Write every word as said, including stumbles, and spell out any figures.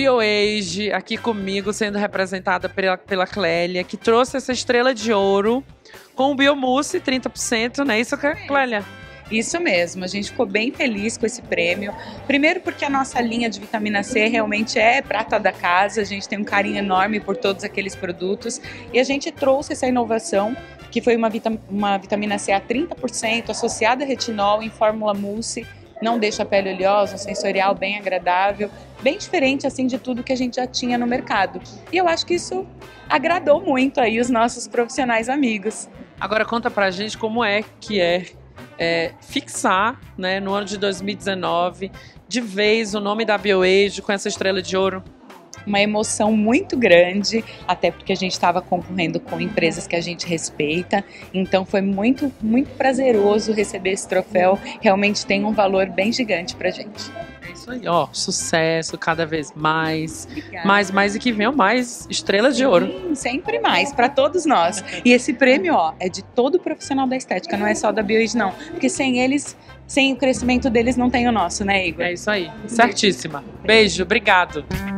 BioAge aqui comigo, sendo representada pela, pela Clélia, que trouxe essa estrela de ouro com o Biomousse trinta por cento, não é isso, Clélia? Isso mesmo, a gente ficou bem feliz com esse prêmio. Primeiro porque a nossa linha de vitamina C realmente é prata da casa, a gente tem um carinho enorme por todos aqueles produtos e a gente trouxe essa inovação, que foi uma, vitam uma vitamina C a trinta por cento, associada a retinol em fórmula mousse, não deixa a pele oleosa, um sensorial bem agradável, bem diferente assim de tudo que a gente já tinha no mercado. E eu acho que isso agradou muito aí os nossos profissionais amigos. Agora conta pra gente como é que é É, fixar, né, no ano de dois mil e dezenove, de vez o nome da BioAge com essa estrela de ouro. Uma emoção muito grande, até porque a gente estava concorrendo com empresas que a gente respeita, então foi muito, muito prazeroso receber esse troféu, realmente tem um valor bem gigante pra gente. É isso aí, ó, sucesso cada vez mais, Obrigada. mais, mais e que venham mais estrelas de ouro. Sim, sempre mais, para todos nós. E esse prêmio, ó, é de todo profissional da estética, não é só da BioAge não, porque sem eles, sem o crescimento deles não tem o nosso, né, Igor? É isso aí, certíssima. Beijo, obrigado.